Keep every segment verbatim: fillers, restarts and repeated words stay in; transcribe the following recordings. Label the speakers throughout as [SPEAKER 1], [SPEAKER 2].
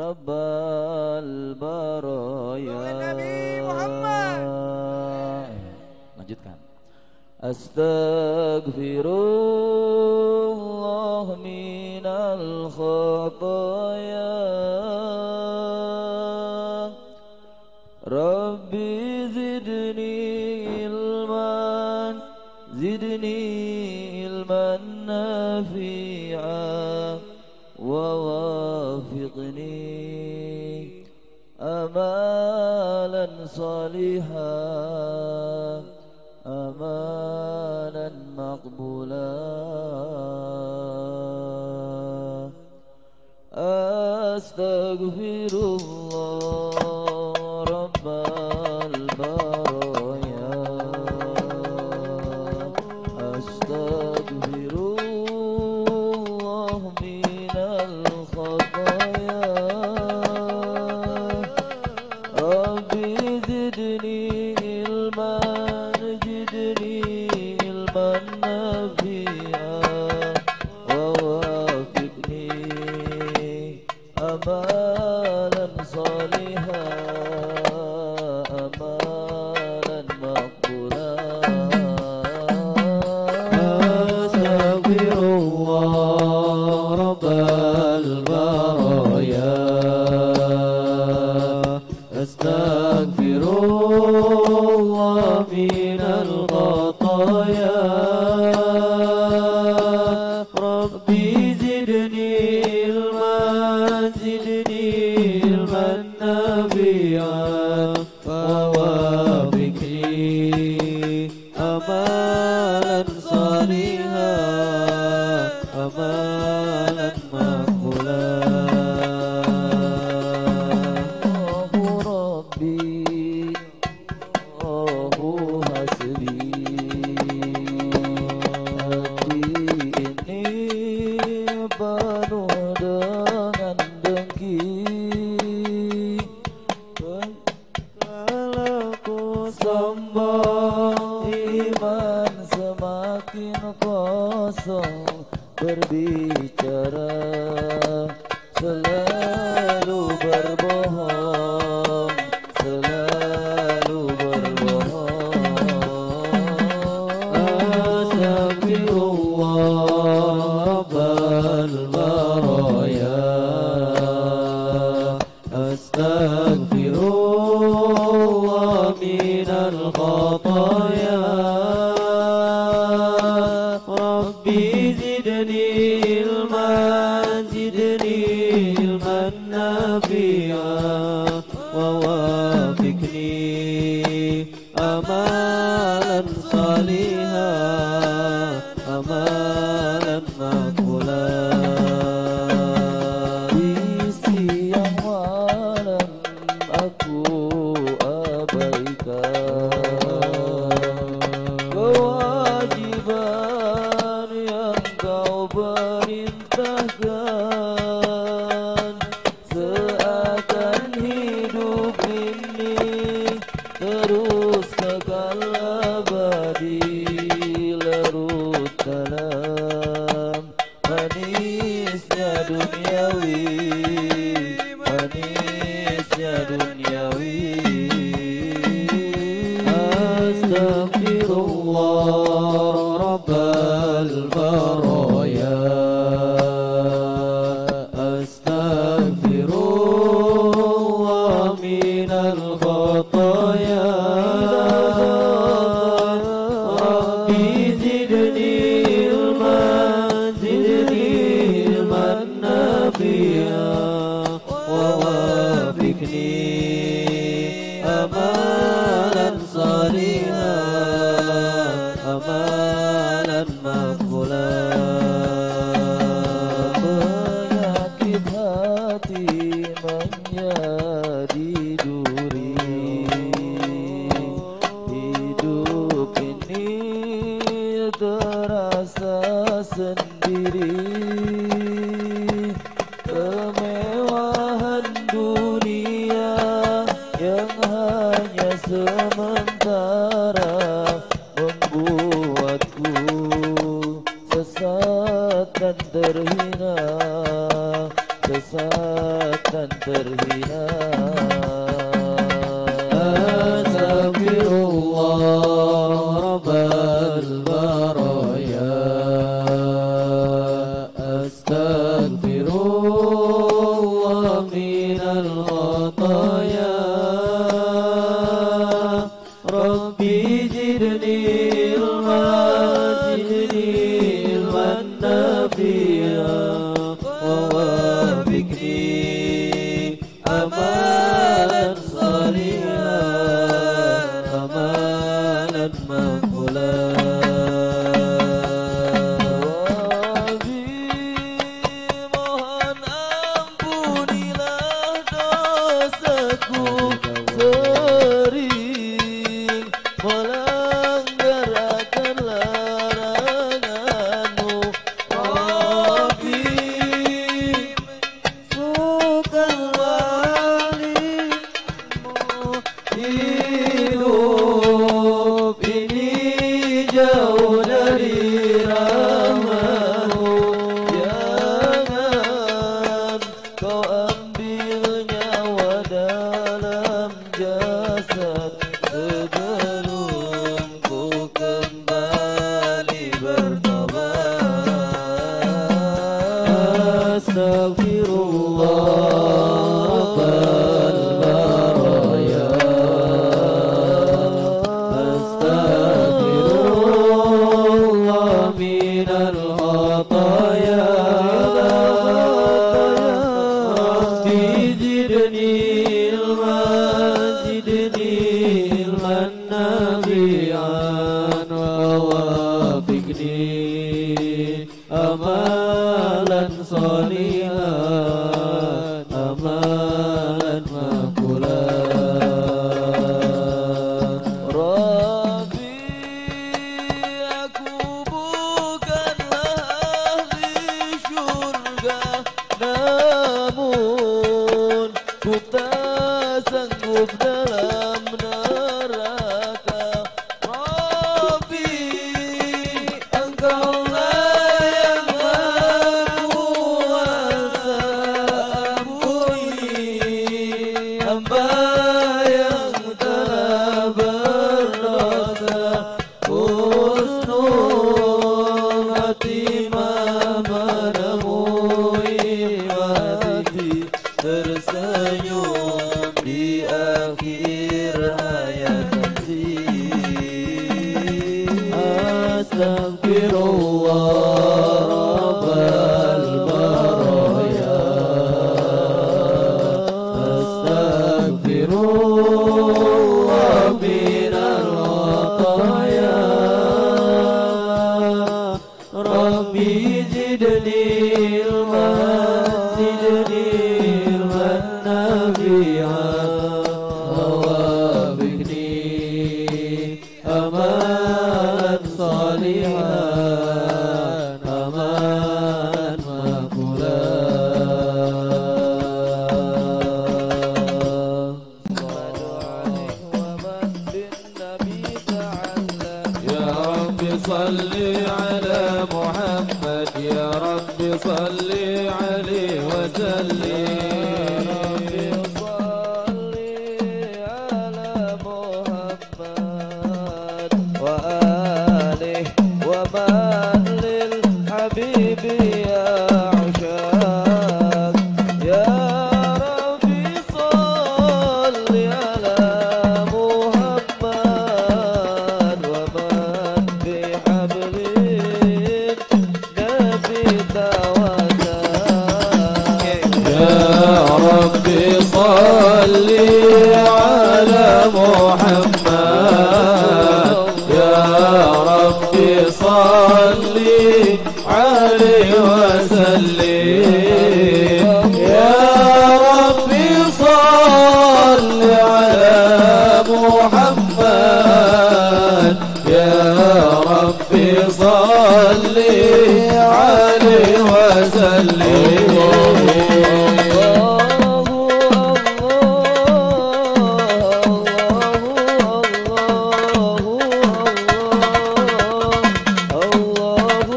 [SPEAKER 1] Rabbal baraya.
[SPEAKER 2] Nabi Muhammad.
[SPEAKER 1] Lanjutkan. Astaghfirullah minal khataya. Rabbi zidni ilman, zidni ilman nafi'a, wa wafiqni amalan salihah, amalan maqbulah. Astaghfirullah Rabbal baraya. Astaghfirullah minal khataya. Rabbi zidni ilman, zidni ilman nafi'a, wa wafiqni amalan salihah, amalan maqbulah. Astaghfirullah Rabbal baraya. Astaghfirullah minal khataya. Rabbi zidni ilman, zidni ilman nafi'a, wa wafiqni amalan salihah, amalan maqbulah. Allahu Rabbi, Allahu hasbi. Hati ini penuh dengan dengki. Kalau ku sombong, iman semakin kosong. Berbicara selalu berbohong, selalu berbohong. Astaghfirullah Rabbal baraya. Astaghfirullah minal khataya. Rabbi zidni ilman, zidni ilman nafi'a, wa wafiqni amalan salihah, amalan maqbulah. Di siang malam aku abaikan kewajiban yang kau perintahkan. Seakan hidup ini terus kekal abadi, larut dalam manisnya duniawi, manisnya duniawi. Astaghfirullah Rabbal baraya. Astaghfirullah minal khataya. Rabbi zidni ilman, zidni ilman nafi'a, wa wafiqni amalan salihah, amalan maqbulah. Penyakit hati menjadi duri. Hidup ini terasa sendiri. Kemewahan dunia yang hanya sementara membuatku sesat dan terhina, sesat dan terhina.
[SPEAKER 3] Astaghfirullah Rabbal baraya, astaghfirullah minal khataya, Rabbi zidni ilma, zidni ilman nafi'a, wa wafiqni amalan salihan, amalan maqbulan.
[SPEAKER 1] Rabbi mohon ampunilah dosaku sering melanggar akan laranganmu. Rabbi bukan walimu, hidup ini jauh dari rahmatmu. Jangan kau ambil nyawa dalam jasad sebelum ku kembali bertobat.
[SPEAKER 3] Astaghfirullah Rabbal baraya, astaghfirullah minal khataya, Rabbi zidni ilma, zidni ilman nafi'an, wa wafiqni amalan salihan, amalan maqbulan.
[SPEAKER 1] Rabbi, aku bukanlah ahli syurga, namun ku tak sanggup dalam neraka. Rabbi, Engkaulah yang maha kuasa, ampuni hamba yang telah berdosa. Husnul khatimah menemui mati, tersenyum di akhir hayat nanti.
[SPEAKER 3] Astaghfirullah Rabbal baraya, astaghfirullah minal khataya, Rabbi zidni ilma, zidni ilman nafi'an, wa wafiqni amalan salihan, amalan maqbulan. Ya Rabbi salli ala Muhammad, ya Rabbi salli alaihi wa sallim.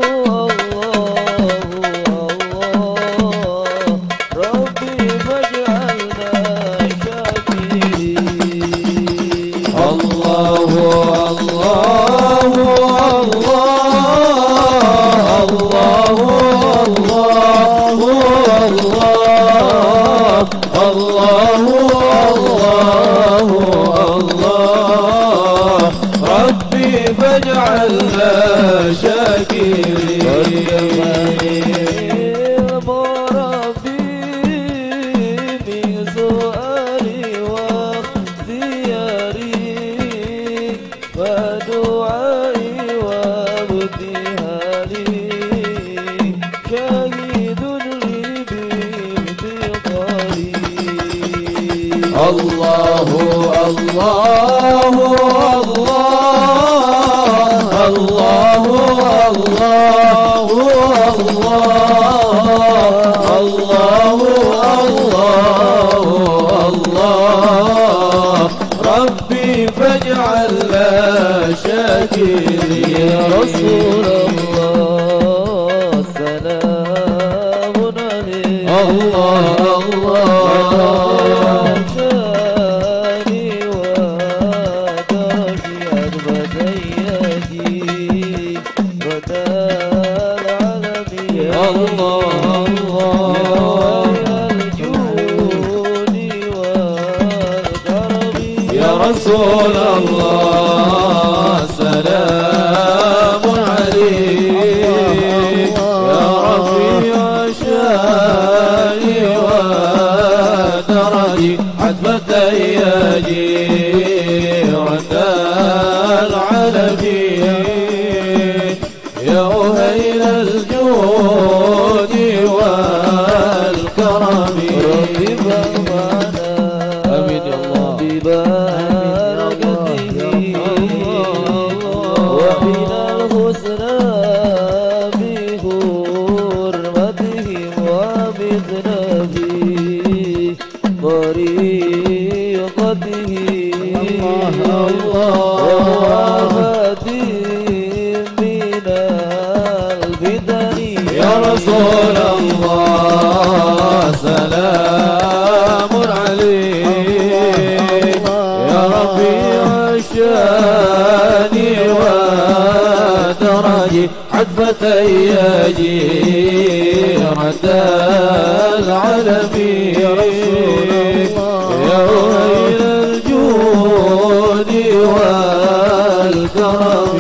[SPEAKER 1] Rabbi faj'al
[SPEAKER 3] الله الله الله الله الله الله الله الله ربي فاجعلنا شاكرين
[SPEAKER 1] يا رسول الله سلام عليك
[SPEAKER 3] الله الله
[SPEAKER 1] شاني ودرجي أدبتيتي ودار العالمين
[SPEAKER 3] الله الله
[SPEAKER 1] الجود والكرم
[SPEAKER 3] يا رسول الله سلام عليك يا رفيع شاني ودرجي عتبة يجي عند العالمين يا أهيل الجود والكرم
[SPEAKER 1] ربي فاغفرنا
[SPEAKER 3] آمين يا الله
[SPEAKER 1] ببركته وقنا الحسنى بحرمتهم وبثنا في طريقته ووافاتهم من الفتن
[SPEAKER 3] يا رسول الله سلام عليك يا رفيع الشان ودرجي عتبة جيرة العالمين يا أهيل الجود والكرم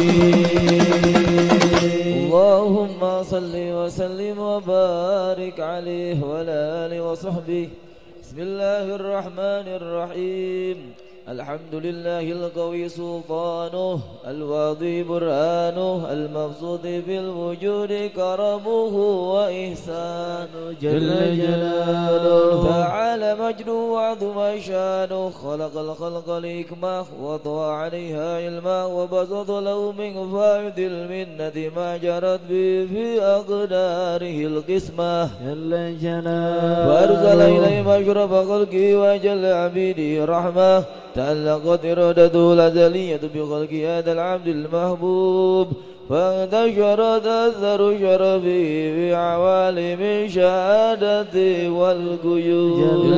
[SPEAKER 1] اللهم صل وسلم وبارك عليه وعلى آله وصحبه. بسم الله الرحمن الرحيم. الحمد لله القوي سلطانه الواضي برهانه المبسوط بالوجود كرمه وإحسانه جل جلاله تعالى مجده وعظم شانه خلق الخلق لحكمة وطوى عليها علمه وبسط له من فائد المنة ما جرت به في أقداره القسمة جل جلاله وأرسل إليه مشرف خلقه وجل عبيده رحمة تعلقت إرادته الأزلية بخلق هذا العبد المحبوب فانتشرت أثر شرفه في عوالم شهادته والقيود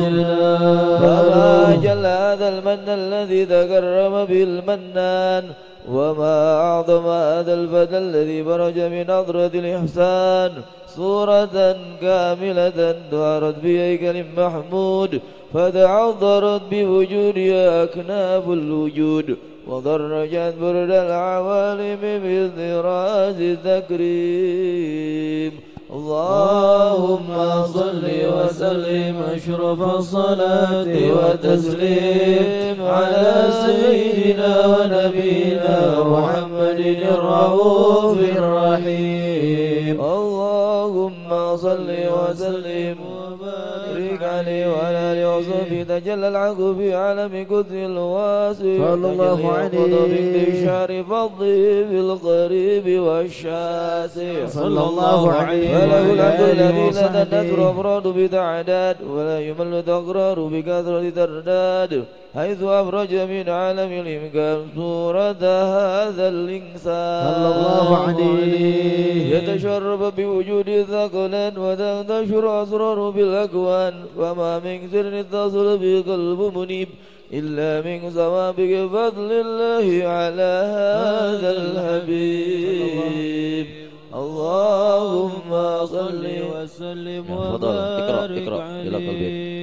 [SPEAKER 1] فما جل هذا المن الذي تكرم به المنان وما أعظم هذا الفتى الذي برج من نظرة الإحسان صورة كاملة ظهرت بهيكل محمود فتعذرت بوجودها أكناف الوجود وضرجت برد العوالم بإذراز التكريم. اللهم صل وسلم أشرف الصلاة والتسليم على سيدنا ونبينا محمد الرؤوف الرحيم. اللهم صل وسلم وبارك عليه وعلى آله وصحبه تجلى الحق في عالم قدس الواسع صلى الله عليه بانتشار فضله بالقريب والشاسع صلى الله عليه وله الحمد الذي لا تنثر أفراد بتعداد ولا يمل تقرار بكثرة ترداد حيث أفرج من عالم الإمكان صورة هذا الإنسان صلى الله عليه يتشرف بوجود ثقلا وتنتشر أسرار بالأكوان وما من سر اتصل به قلب منيب إلا من سوابق فضل الله على هذا الحبيب. اللهم صل وسلم وبارك عليه